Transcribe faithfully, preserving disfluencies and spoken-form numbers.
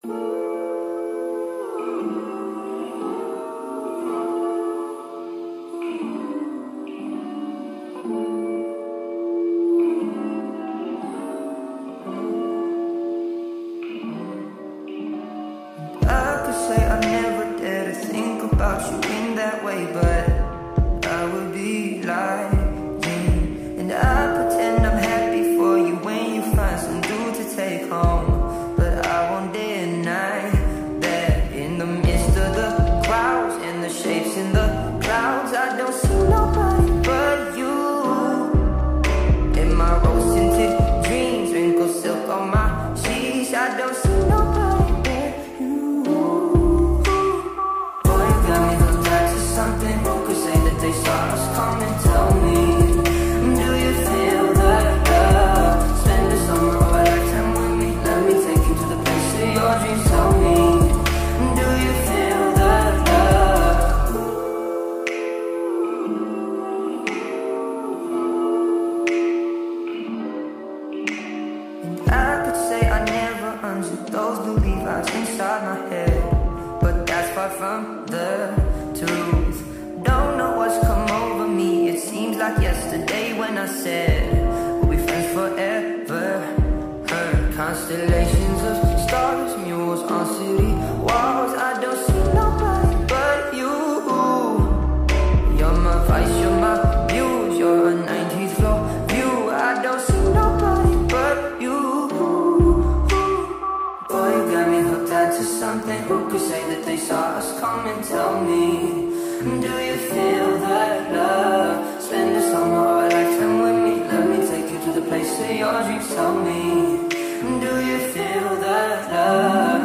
About you in that way, but I would be lying. And I pretend I'm happy for you when you find some dude to take home. But I won't deny that in the midst of the crowds and the shapes in the clouds, I don't see nobody but you. In my rose tinted dreams, wrinkled silk on my sheets, I don't see nobody. Something who could say that they saw us come and tell me, do you feel that love? Spend the summer or a lifetime with me. Let me take you to the place of your dreams. Tell me, do you feel that love? And I could say I never unzipped those blue Levi's inside my head, but that's far from the truth. Don't know what's come over me. It seems like yesterday when I said we'll be friends forever. Heard constellations of stars, murals on city walls. I don't see nobody but you. You're my vice, you're my muse, you're a nineteenth floor view. I don't see nobody but you. Boy, you got me hooked onto something. Who could say that they saw us come and tell me, do you feel that love? Spend the summer or a lifetime with me. Let me take you to the place of your dreams. Tell me, do you feel that love?